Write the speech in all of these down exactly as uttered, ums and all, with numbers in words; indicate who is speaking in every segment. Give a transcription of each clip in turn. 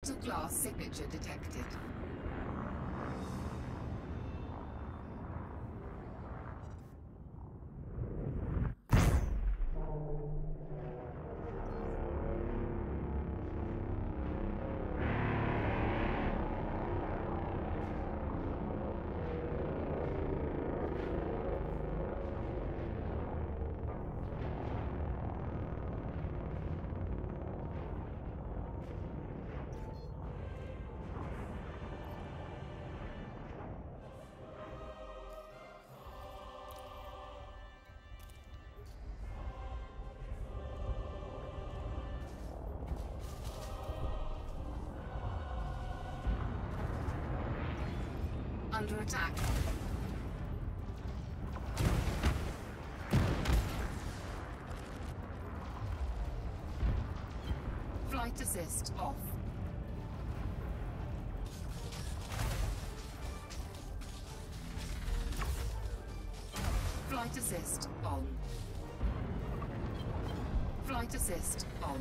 Speaker 1: Orbital class signature detected. Under attack. Flight assist off. Flight assist on. Flight assist on.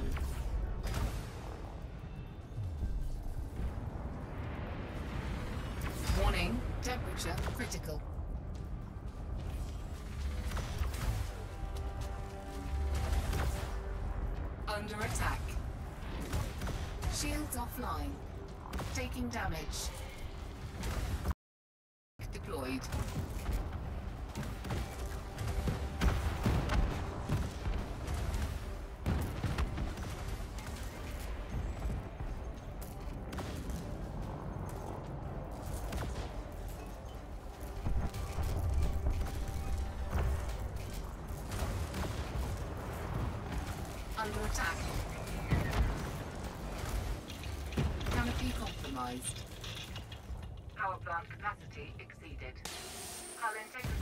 Speaker 1: Warning, temperature critical. Under attack. Shields offline. Taking damage. Deployed. Under attack. Canopy compromised. Power plant capacity exceeded. Hull integrity